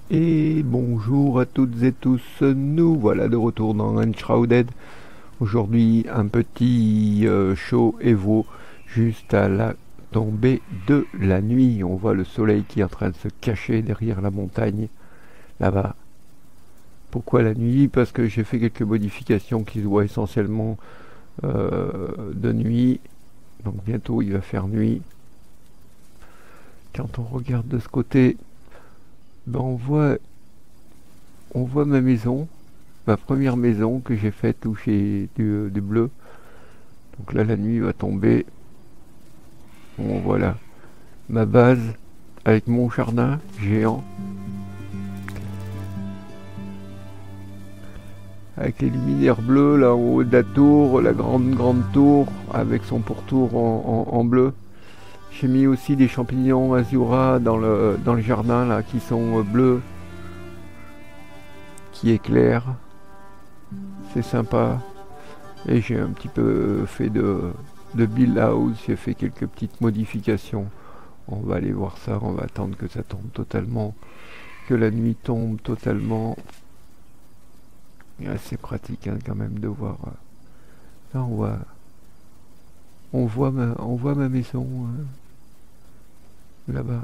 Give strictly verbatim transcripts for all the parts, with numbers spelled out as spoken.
Et bonjour à toutes et tous, nous voilà de retour dans Enshrouded. Aujourd'hui un petit euh, show Evo juste à la tombée de la nuit. On voit le soleil qui est en train de se cacher derrière la montagne, là-bas. Pourquoi la nuit? Parce que j'ai fait quelques modifications qui se voient essentiellement euh, de nuit. Donc bientôt il va faire nuit. Quand on regarde de ce côté, ben on voit on voit ma maison, ma première maison que j'ai faite où j'ai du, du bleu. Donc là la nuit va tomber. Bon voilà, ma base avec mon jardin géant. Avec les luminaires bleus là en haut de la tour, la grande grande tour avec son pourtour en, en, en bleu. J'ai mis aussi des champignons azura dans le, dans le jardin là qui sont bleus, qui éclairent. C'est sympa. Et j'ai un petit peu fait de, de build house, j'ai fait quelques petites modifications. On va aller voir ça, on va attendre que ça tombe totalement, que la nuit tombe totalement. C'est pratique hein, quand même de voir. Là on voit, on voit ma, on voit ma maison hein, là-bas.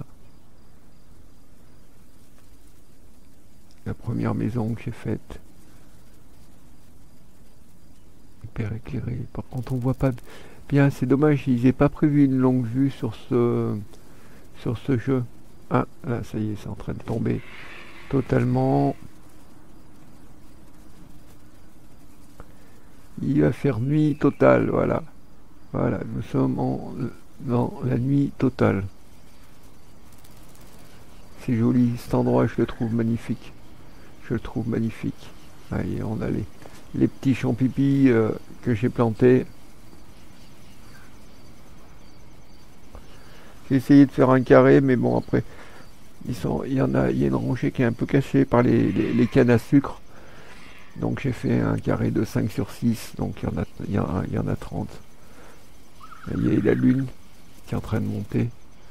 La première maison que j'ai faite. Hyper éclairée. Par contre on voit pas bien, c'est dommage, ils n'aient pas prévu une longue vue sur ce, sur ce jeu. Ah là ça y est, c'est en train de tomber totalement. Il va faire nuit totale, voilà. Voilà, nous sommes en, dans la nuit totale. C'est joli, cet endroit, je le trouve magnifique. Je le trouve magnifique. Allez, on a les, les petits champs pipis euh, que j'ai plantés. J'ai essayé de faire un carré, mais bon, après, ils sont, il y en a, il y a une rangée qui est un peu cachée par les, les, les cannes à sucre. Donc j'ai fait un carré de cinq sur six, donc il y en a, il y en a, il y en a trente. Il y a la lune qui est en train de monter.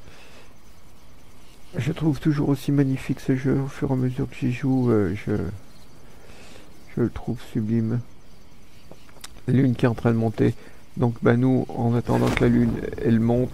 Je trouve toujours aussi magnifique ce jeu, au fur et à mesure que j'y joue, euh, je, je le trouve sublime. La lune qui est en train de monter, donc bah nous, en attendant que la lune, elle monte,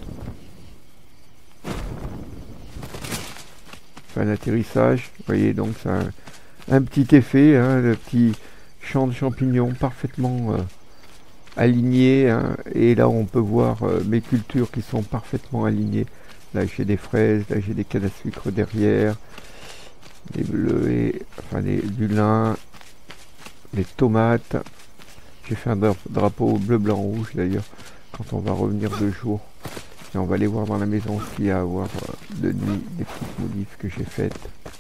fait un atterrissage, vous voyez, donc ça a un, un petit effet, hein, le petit champ de champignons parfaitement euh, aligné, hein, et là on peut voir euh, mes cultures qui sont parfaitement alignées. Là j'ai des fraises, là j'ai des cannes à sucre derrière, des bleuets, enfin des, du lin, des tomates. J'ai fait un drapeau bleu, blanc, rouge d'ailleurs, quand on va revenir de jour. Et on va aller voir dans la maison ce qu'il y a à voir euh, de nuit, des petites modifs que j'ai faites.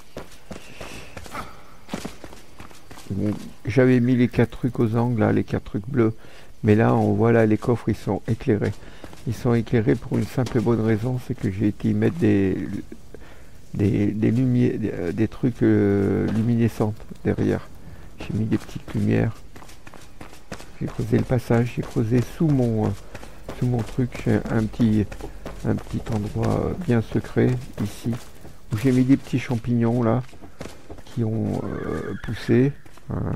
Bon, j'avais mis les quatre trucs aux angles, là, les quatre trucs bleus. Mais là, on voit là, les coffres, ils sont éclairés. Ils sont éclairés pour une simple et bonne raison, c'est que j'ai été y mettre des, des, des, lumières, des, des trucs euh, luminescents derrière. J'ai mis des petites lumières. J'ai creusé le passage, j'ai creusé sous mon, euh, sous mon truc, j'ai un petit, un petit endroit euh, bien secret, ici, où j'ai mis des petits champignons, là, qui ont euh, poussé. Voilà.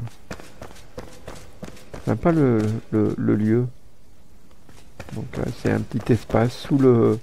Sympa le, le, le lieu. Donc là c'est un petit espace sous le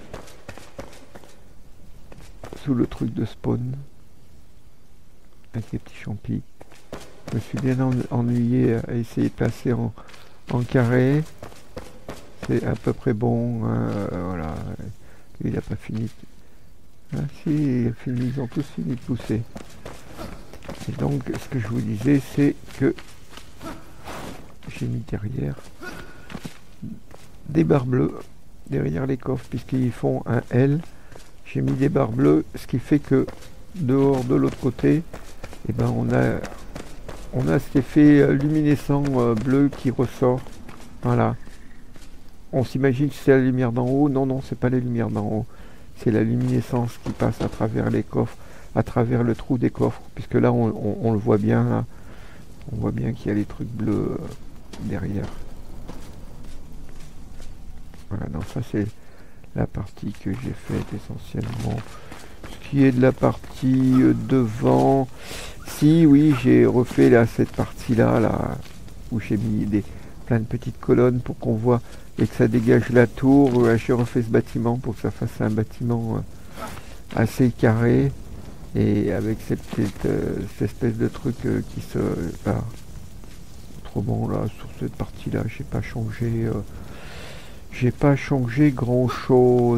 sous le truc de spawn avec les petits champis. Je me suis bien ennuyé à essayer de passer en, en carré. C'est à peu près bon. Hein, voilà. Il n'a pas fini. Ah si, il a fini, ils ont tous fini de pousser. Et donc ce que je vous disais c'est que j'ai mis derrière des barres bleues derrière les coffres puisqu'ils font un L. J'ai mis des barres bleues, ce qui fait que dehors de l'autre côté, eh ben on a on a cet effet luminescent euh, bleu qui ressort. Voilà. On s'imagine que c'est la lumière d'en haut. Non, non, c'est pas la lumière d'en haut. C'est la luminescence qui passe à travers les coffres, à travers le trou des coffres, puisque là on, on, on le voit bien là. On voit bien qu'il y a les trucs bleus euh, derrière. Voilà, donc ça c'est la partie que j'ai faite essentiellement Ce qui est de la partie euh, devant, si oui, j'ai refait là cette partie là, là où j'ai mis des plein de petites colonnes pour qu'on voit et que ça dégage la tour. Euh, j'ai refait ce bâtiment pour que ça fasse un bâtiment euh, assez carré et avec cette, petite, euh, cette espèce de truc euh, qui se... Bah, autrement là, sur cette partie là, j'ai pas changé... Euh, j'ai pas changé grand chose.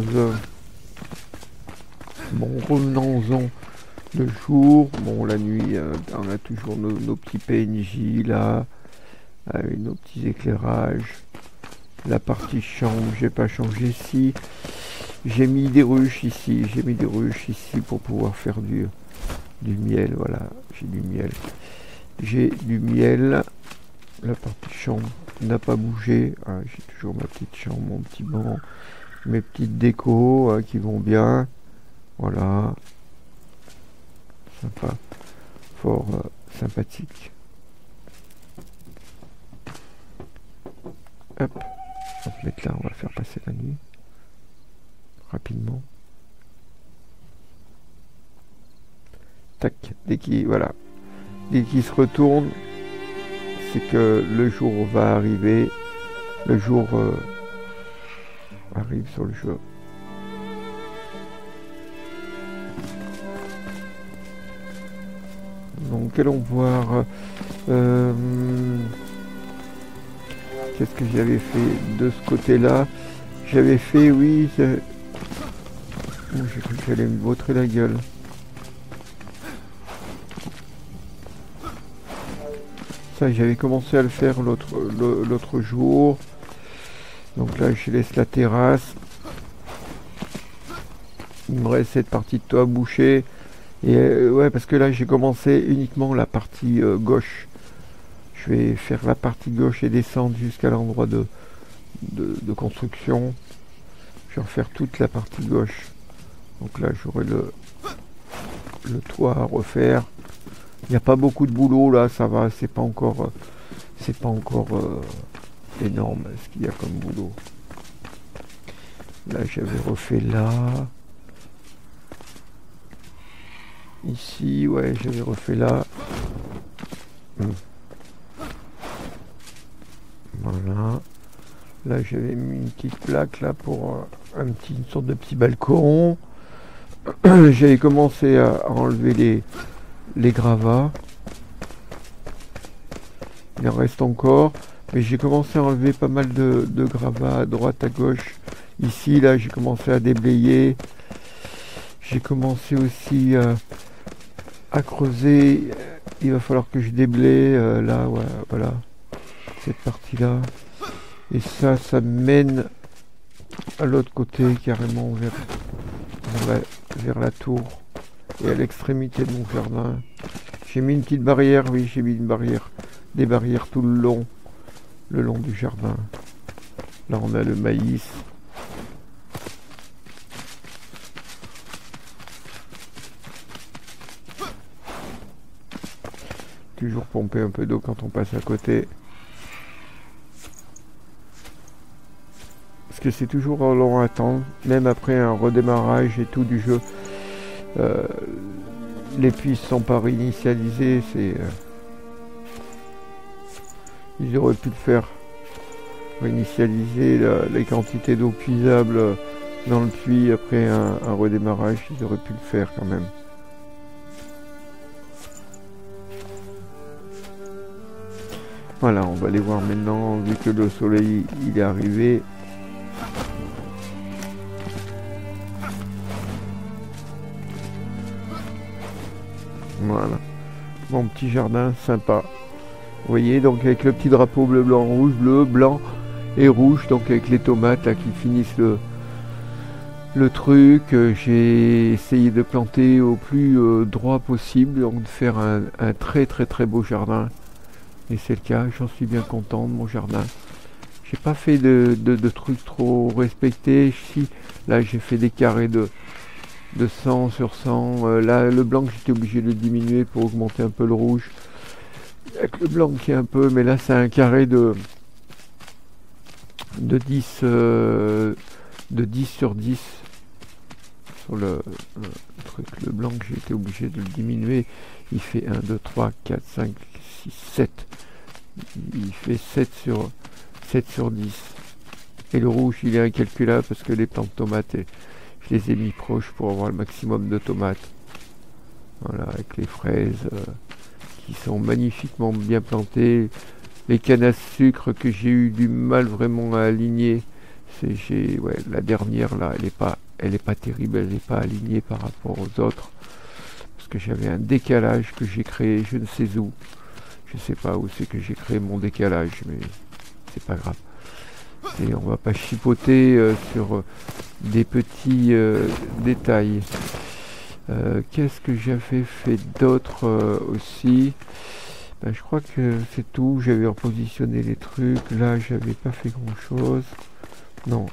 Bon, revenons-en le jour. Bon, la nuit, euh, on a toujours nos, nos petits P N J là, avec nos petits éclairages. La partie chambre, j'ai pas changé. Si j'ai mis des ruches ici, j'ai mis des ruches ici pour pouvoir faire du, du miel. Voilà, j'ai du miel. J'ai du miel. La partie chambre n'a pas bougé. Ah, j'ai toujours ma petite chambre, mon petit banc, mes petites décos hein, qui vont bien. Voilà. Sympa. Fort euh, sympathique. Hop. On va se mettre là, on va faire passer la nuit. Rapidement. Tac. Dès qu'il voilà. Dès qu'il se retourne, c'est que le jour va arriver. Le jour euh, arrive sur le jeu. Donc allons voir euh, qu'est-ce que j'avais fait de ce côté-là. J'avais fait, oui, oh, j'ai cru que j'allais me vautrer la gueule. Ça, j'avais commencé à le faire l'autre l'autre jour. Donc là, je laisse la terrasse. Il me reste cette partie de toit bouchée. Et euh, ouais, parce que là, j'ai commencé uniquement la partie euh, gauche. Je vais faire la partie gauche et descendre jusqu'à l'endroit de, de, de construction. Je vais refaire toute la partie gauche. Donc là, j'aurai le, le toit à refaire. Il n'y a pas beaucoup de boulot là, ça va, c'est pas encore, euh, c'est pas encore euh, énorme ce qu'il y a comme boulot. Là, j'avais refait là. Ici, ouais, j'avais refait là. Hum. Voilà. Là, j'avais mis une petite plaque là pour euh, un petit, une sorte de petit balcon. J'avais commencé à, à enlever les, les gravats. Il en reste encore. Mais j'ai commencé à enlever pas mal de, de gravats à droite, à gauche. Ici, là, j'ai commencé à déblayer. J'ai commencé aussi euh, à creuser. Il va falloir que je déblaye. Euh, là, ouais, voilà. Cette partie-là. Et ça, ça mène à l'autre côté, carrément vers, vers, la, vers la tour. Et à l'extrémité de mon jardin. J'ai mis une petite barrière, oui, j'ai mis une barrière. Des barrières tout le long. Le long du jardin. Là, on a le maïs. Toujours pomper un peu d'eau quand on passe à côté. Parce que c'est toujours long à attendre, même après un redémarrage et tout du jeu. Euh, les puits ne sont pas réinitialisés, c'est... Euh, ils auraient pu le faire. Réinitialiser la, les quantités d'eau puisable dans le puits après un, un redémarrage, ils auraient pu le faire quand même. Voilà, on va aller voir maintenant, vu que le soleil il est arrivé. Voilà, mon petit jardin sympa. Vous voyez, donc avec le petit drapeau bleu, blanc, rouge, bleu, blanc et rouge, donc avec les tomates là qui finissent le, le truc. J'ai essayé de planter au plus euh, droit possible, donc de faire un, un très très très beau jardin. Et c'est le cas, j'en suis bien content de mon jardin. J'ai pas fait de, de, de trucs trop respectés. Si, là j'ai fait des carrés de, de cent sur cent. Euh, là le blanc j'étais obligé de diminuer pour augmenter un peu le rouge. Avec le blanc qui est un peu, mais là c'est un carré de, de dix, euh, de dix sur dix. sur le, le truc, le blanc, que j'ai été obligé de le diminuer. Il fait un, deux, trois, quatre, cinq, six, sept. Il fait sept sur, sept sur dix. Et le rouge, il est incalculable parce que les plants de tomates, je les ai mis proches pour avoir le maximum de tomates. Voilà, avec les fraises euh, qui sont magnifiquement bien plantées. Les cannes à sucre que j'ai eu du mal vraiment à aligner. C'est j'ai ouais, la dernière là, elle est pas elle est pas terrible, elle n'est pas alignée par rapport aux autres. Parce que j'avais un décalage que j'ai créé, je ne sais où. Je sais pas où c'est que j'ai créé mon décalage, mais c'est pas grave. Et on va pas chipoter euh, sur euh, des petits euh, détails. Euh, Qu'est-ce que j'avais fait d'autre euh, aussi? Ben, je crois que c'est tout. J'avais repositionné les trucs. Là, j'avais pas fait grand-chose. Non.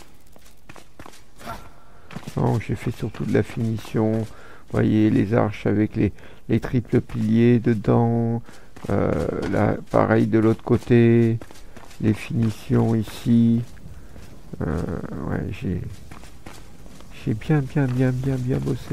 Non, j'ai fait surtout de la finition. Vous voyez, les arches avec les, les triples piliers dedans. Euh, là, pareil de l'autre côté. Les finitions ici. Euh, ouais, j'ai... J'ai bien, bien, bien, bien, bien bossé.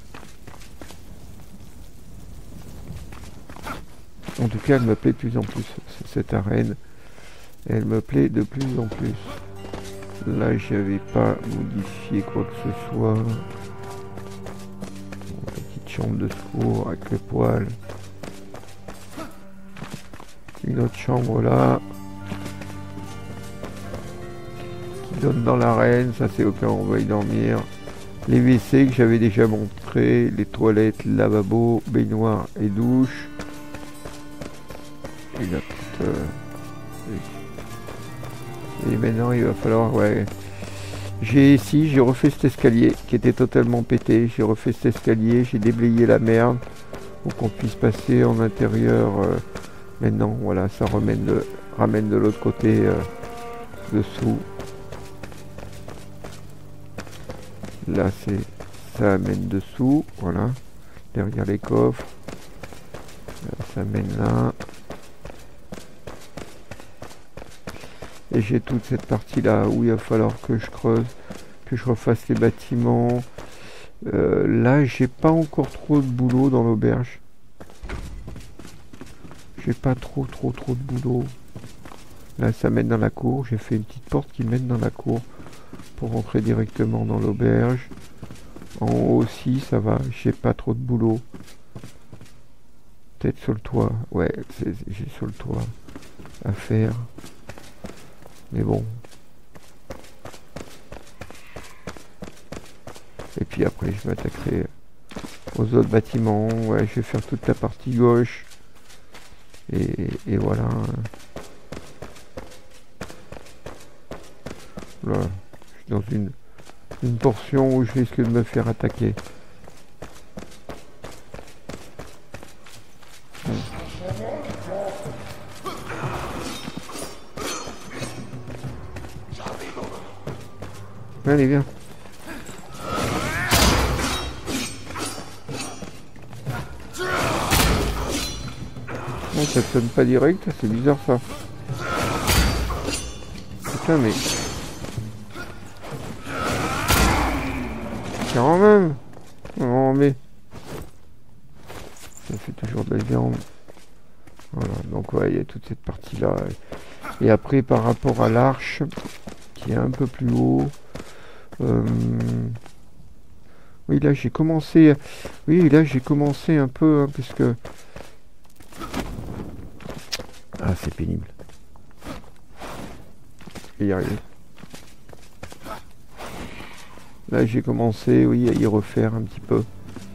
En tout cas, elle me plaît de plus en plus, cette arène. Elle me plaît de plus en plus. Là, j'avais pas modifié quoi que ce soit. Bon, petite chambre de secours avec le poêle. Une autre chambre là. Qui donne dans l'arène. Ça, c'est au cas où on va y dormir. Les W C que j'avais déjà montré. Les toilettes, lavabo, baignoire et douche. Et, la petite, euh, et, et maintenant il va falloir, ouais. J'ai ici, j'ai refait cet escalier qui était totalement pété. J'ai refait cet escalier, j'ai déblayé la merde pour qu'on puisse passer en intérieur. Euh, maintenant, voilà, ça ramène de, ramène de l'autre côté euh, dessous. Là, c'est ça amène dessous, voilà, derrière les coffres. Là, ça amène là. Et j'ai toute cette partie là où il va falloir que je creuse, que je refasse les bâtiments. Euh, là, j'ai pas encore trop de boulot dans l'auberge. J'ai pas trop trop trop de boulot. Là, ça mène dans la cour. J'ai fait une petite porte qui mène dans la cour pour rentrer directement dans l'auberge. En haut aussi, ça va. J'ai pas trop de boulot. Peut-être sur le toit. Ouais, j'ai sur le toit à faire. Mais bon. Et puis après, je m'attaquerai aux autres bâtiments. Ouais, je vais faire toute la partie gauche. Et, et voilà. Là, je suis dans une, une portion où je risque de me faire attaquer. Allez, viens. Oh, ça sonne pas direct, c'est bizarre ça. Putain, mais... Quand même. Oh, mais... Ça fait toujours de la viande. Voilà, donc ouais, il y a toute cette partie-là. Et après, par rapport à l'arche, qui est un peu plus haut... Euh... Oui, là j'ai commencé. Oui, là j'ai commencé un peu, hein, puisque. Ah, c'est pénible. Je vais y arriver. Là j'ai commencé, oui, à y refaire un petit peu.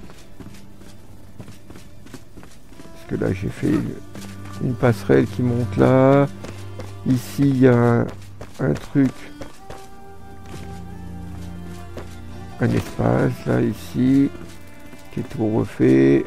Parce que là j'ai fait une passerelle qui monte là. Ici il y a un, un truc. Un espace là ici qui est tout refait.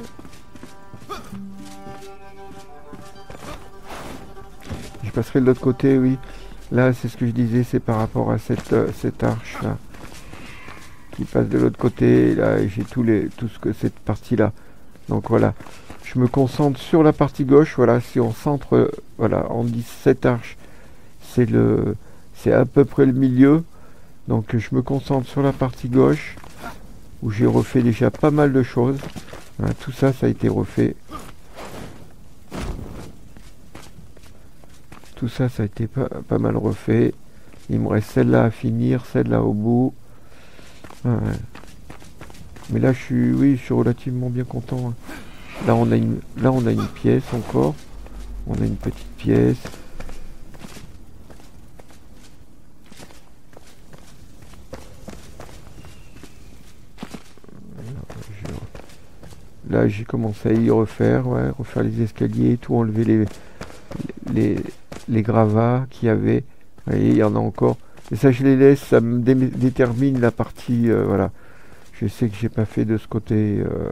Je passerai de l'autre côté, oui. Là c'est ce que je disais, c'est par rapport à cette, euh, cette arche là qui passe de l'autre côté. Là j'ai tout les tout ce que cette partie là. Donc voilà, je me concentre sur la partie gauche. Voilà, si on centre, euh, voilà, on dit cette arche, c'est le c'est à peu près le milieu. Donc je me concentre sur la partie gauche où j'ai refait déjà pas mal de choses. Hein, tout ça, ça a été refait. Tout ça, ça a été pas, pas mal refait. Il me reste celle-là à finir, celle-là au bout. Ouais. Mais là, je suis, oui, je suis relativement bien content. Hein. Là, on a une, là, on a une pièce encore. On a une petite pièce. Là, j'ai commencé à y refaire, ouais, refaire les escaliers, tout enlever les, les, les gravats qu'il y avait. Vous voyez, il y en a encore. Et ça, je les laisse, ça me dé détermine la partie, euh, voilà. Je sais que j'ai pas fait de ce côté. Euh...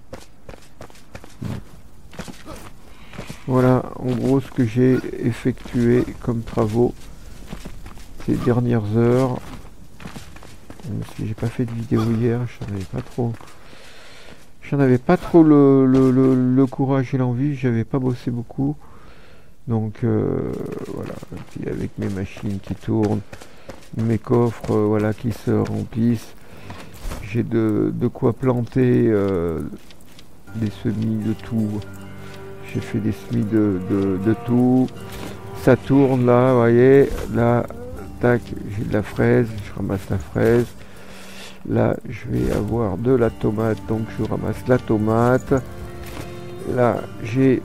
Voilà, en gros, ce que j'ai effectué comme travaux ces dernières heures. Parce que j'ai pas fait de vidéo hier, j'en avais pas trop. J'en avais pas trop le, le, le, le courage et l'envie, j'avais pas bossé beaucoup. Donc euh, voilà, et puis avec mes machines qui tournent, mes coffres euh, voilà, qui se remplissent, j'ai de, de quoi planter euh, des semis de tout. J'ai fait des semis de, de, de tout. Ça tourne là, vous voyez, là, tac, j'ai de la fraise, je ramasse la fraise. Là, je vais avoir de la tomate, donc je ramasse la tomate. Là, j'ai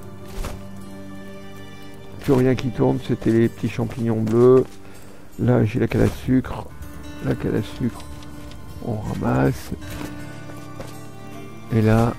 plus rien qui tourne, c'était les petits champignons bleus. Là, j'ai la canne à sucre. La canne à sucre, on ramasse. Et là,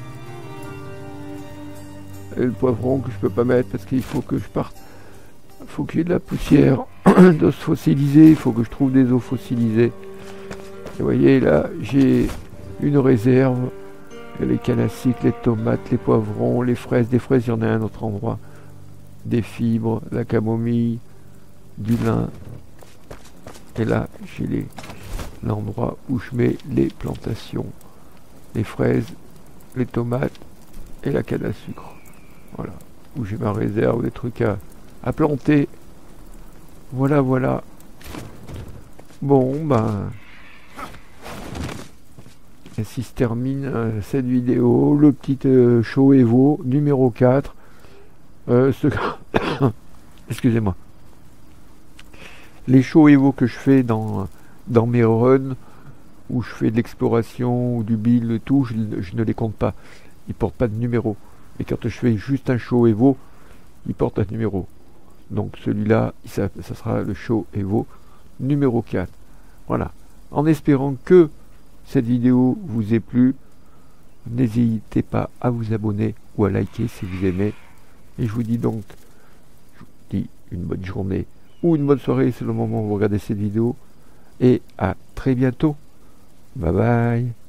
et le poivron que je peux pas mettre parce qu'il faut que je parte. Il faut qu'il y ait de la poussière d'os fossilisés. Il faut que je trouve des os fossilisés. Et vous voyez là, j'ai une réserve. Les cannes à sucre, les tomates, les poivrons, les fraises. Des fraises, il y en a à un autre endroit. Des fibres, la camomille, du lin. Et là, j'ai l'endroit où je mets les plantations. Les fraises, les tomates et la canne à sucre. Voilà. Où j'ai ma réserve, des trucs à, à planter. Voilà, voilà. Bon, ben... ainsi se termine euh, cette vidéo. Le petit euh, show Evo numéro quatre. Euh, ce... Excusez-moi. Les shows Evo que je fais dans, dans mes runs, où je fais de l'exploration ou du build et tout, je, je ne les compte pas. Ils portent pas de numéro. Et quand je fais juste un show Evo, il porte un numéro. Donc celui-là, ça, ça sera le show Evo numéro quatre. Voilà. En espérant que cette vidéo vous ait plu, n'hésitez pas à vous abonner ou à liker si vous aimez. Et je vous dis donc, je vous dis une bonne journée ou une bonne soirée, c'est le moment où vous regardez cette vidéo. Et à très bientôt. Bye bye.